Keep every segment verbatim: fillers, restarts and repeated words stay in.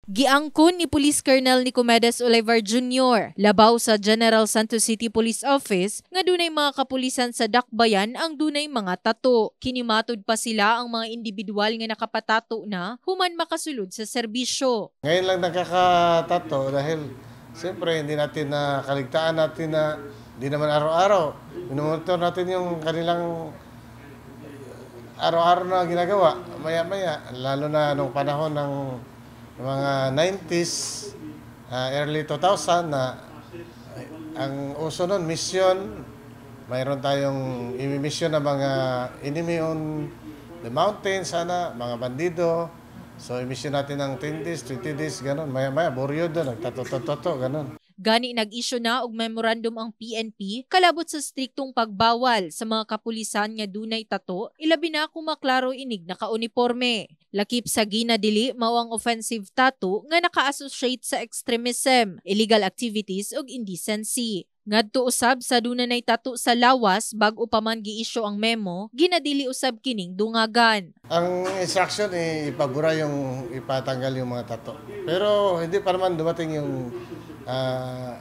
Giangkon ni Police Colonel Nicomedes Olivar Junior labaw sa General Santos City Police Office nga dunay mga kapulisan sa Dakbayan ang dunay mga tato. Kinimatod pa sila ang mga individual nga nakapatato na human makasulod sa serbisyo. Ngayon lang nakakatato dahil siyempre hindi natin na kaligtaan natin na hindi naman araw-araw. Minumonitor natin yung kanilang araw-araw na ginagawa, maya-maya, lalo na nung panahon ng mga nineties, uh, early two thousand na ang uso nun, mission, mayroon tayong imi-mission na mga enemy on the mountain sana, mga bandido. So, i-mission natin ng ten days, twenty days, ganun. Maya-maya, boryo doon, nagtato-tato, ganun. Gani nag-issue na og memorandum ang P N P kalabot sa striktong pagbawal sa mga kapulisan nga dunay tato, ilabi na kung maklaro inig naka-uniforme. Lakip sa ginadili mao ang offensive tattoo nga naka-associate sa extremism, illegal activities ug indecency. Ngadto usab sa dunay tattoo sa lawas bag-o pa man gi-issue ang memo, ginadili usab kining dungagan. Ang instruction eh, ipagura yung ipatanggal yung mga tattoo. Pero hindi pa naman dumating yung uh,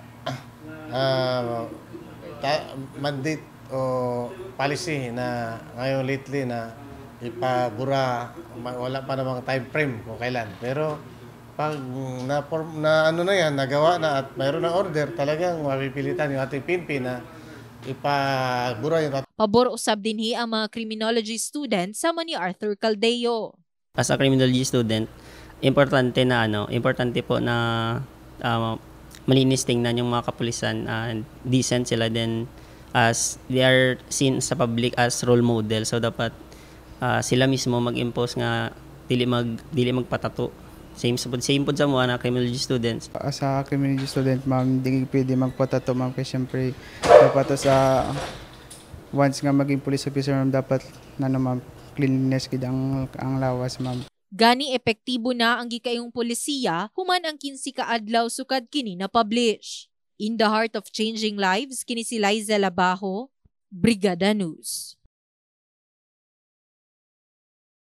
uh, ta- mandate o policy na ngayon lately na ipabura, wala pa namang time frame kung kailan. Pero pag na, na ano na yan, nagawa na at mayroon ng order, talagang mapipilitan yung ating P N P na ipabura yung tattoo. Pabor usab dinhi ang mga criminology students sama ni Arthur Caldeo. As a criminology student, importante na ano, importante po na uh, malinis tingnan yung mga kapulisan, uh, decent sila din as they are seen sa public as role model. So dapat uh, sila mismo mag-impose nga dili mag dili magpatato. Same sa same po sa mga na criminology students. As a criminology student, ma'am, hindi pwede magpatato, ma'am, kasi syempre dapat sa once nga maging police officer, ma'am, dapat na naman cleanliness gid ang ang lawas, ma'am. Gani epektibo na ang gikayong polisiya human ang kinsi ka adlaw sukad kini na publish. In the heart of changing lives, kini si Liza Labajo, Brigada News.